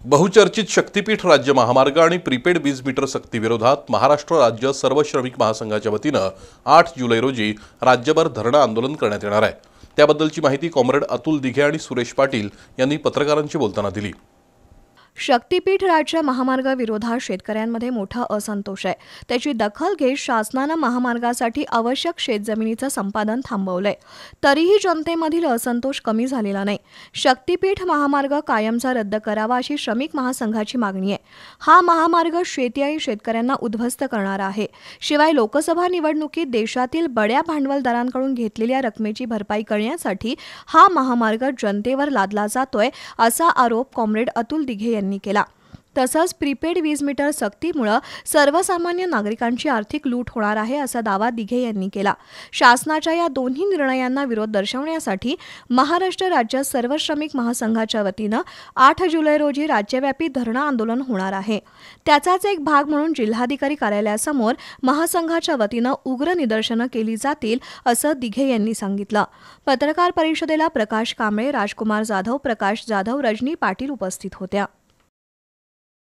बहुचर्चित शक्तीपीठ राज्य महामार्ग आणि प्रीपेड वीज मीटर सक्तीविरोधात महाराष्ट्र राज्य सर्व श्रमिक महासंघाच्या वतीनं 8 जुलै रोजी राज्यभर धरणं आंदोलन करण्यात येणार आहे। त्याबद्दलची माहिती कॉम्रेड अतुल दिघे आणि सुरेश पाटील यांनी पत्रकारांशी बोलताना दिली। शक्तीपीठ राज्य महामार्ग विरोधात शेतकऱ्यांमध्ये मोठा असंतोष आहे। त्याची दखल घेत शासनानं महामार्गासाठी आवश्यक शेतजमिनीचं संपादन थांबवलंय, तरीही जनतेमधील असंतोष कमी झालेला नाही। शक्तीपीठ महामार्ग कायमचा रद्द करावा अशी श्रमिक महासंघाची मागणी आहे। हा महामार्ग शेती आणि शेतकऱ्यांना उद्ध्वस्त करणारा आहे। शिवाय लोकसभा निवडणुकीत देशातील बड्या भांडवलदारांकडून घेतलेल्या रकमेची भरपाई करण्यासाठी हा महामार्ग जनतेवर लादला जातोय, असा आरोप कॉम्रेड अतुल दिघे यांनी केला। तसंच प्रीपेड वीज मीटर सक्तीमुळे सर्वसामान्य नागरिकांची आर्थिक लूट होणार आहे, असा दावा दिघे यांनी केला। शासनाच्या या दोन्ही निर्णयांना विरोध दर्शवण्यासाठी महाराष्ट्र राज्य सर्व श्रमिक महासंघाच्या वतीनं 8 जुलै रोजी राज्यव्यापी धरणं आंदोलन होणार आहे। त्याचाच एक भाग म्हणून जिल्हाधिकारी कार्यालयासमोर महासंघाच्या वतीनं उग्र निदर्शनं केली जातील, असं दिघे यांनी सांगितलं। पत्रकार परिषदेला प्रकाश कांबळे, राजकुमार जाधव, प्रकाश जाधव, रजनी पाटील उपस्थित होत्या।